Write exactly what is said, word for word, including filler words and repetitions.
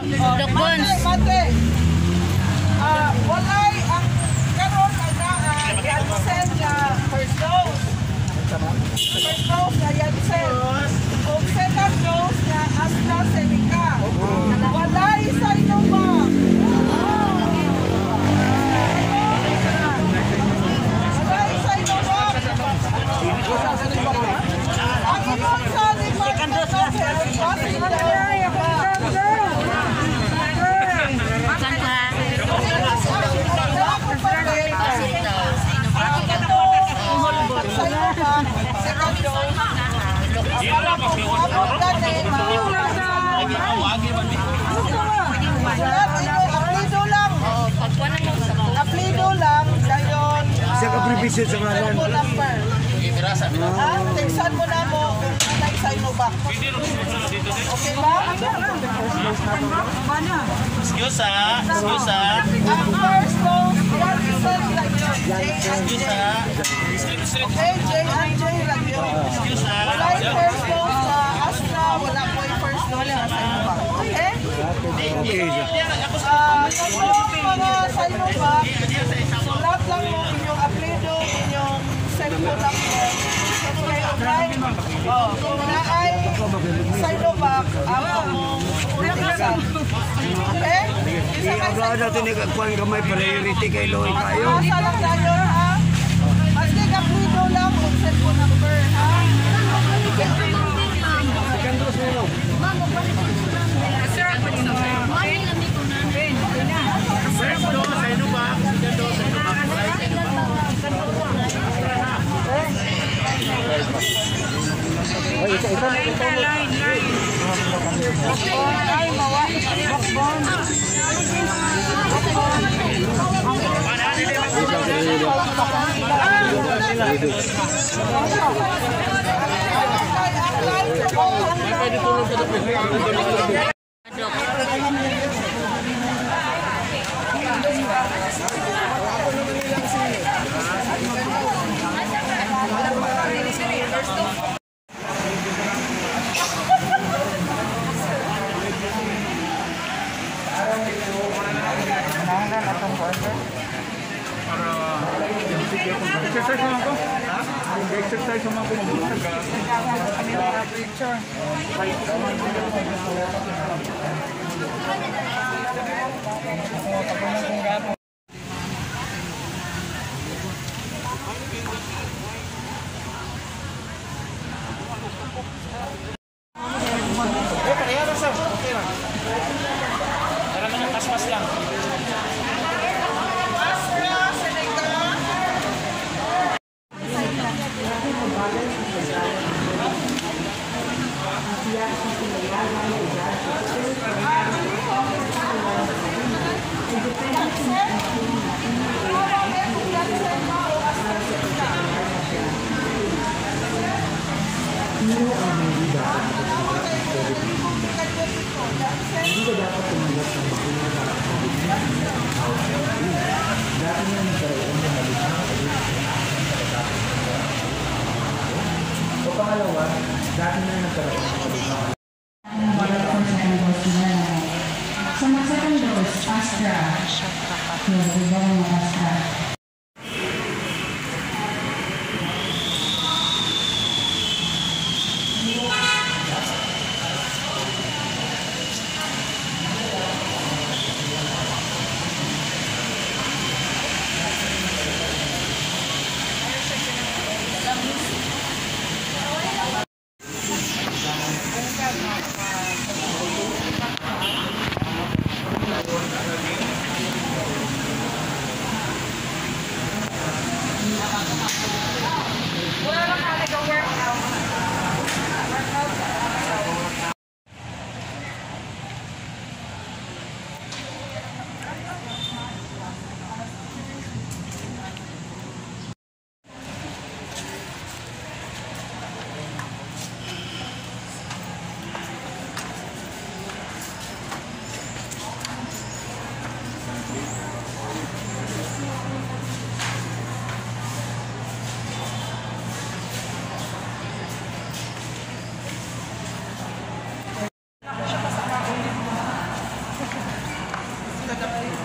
Dokbons. Mate. Ah, walay ang karon ay na Janssen nga first dose. First dose nga Janssen. O second dose nga AstraZeneca. Walay sa Sinovac. Walay sa Sinovac. Ang inyong sa Department of Health. Aplido lang dayon. Sa kapribisit sa ngalan. Ah, teksan mo na mo kung anay Sinovac. Okay ba? Excuse ah, excuse ah. Ang first dose, Janssen lang yun. Excuse ah. Okay, J and J lang yun. Excuse ah. Wala yung first dose sa Astra, wala po yung first dose sa Sinovac. Okay? Ah, so mga Sinovac, sulat lang mo inyong aplido, inyong cellphone number. Oh, kung naay Sinovac, ang among ulisan. Okay? Isa ka Aga natin ikakuan kamay priority kay Loy kayo. Asa lang tayo, ha? Basta kaplido lang kung cellphone number, ha? Second dose mo no. First dose, Sinovac. Second dose, Sinovac. Ay, isa isa na ito. Ay, mawa. Bakbon. Exercise naman ko. Exercise naman ko mabulag ka. Picture. Eh, kaya na sir. Okay lang. Tara na ng kasmas lang. Hindi ko dapat tumanggap sa mga dati nga nagkaroon ng malutang o pangalawa, dati nga nagkaroon ng malutang sa mga second dose, Astra. Yung iba ng Astra. guys.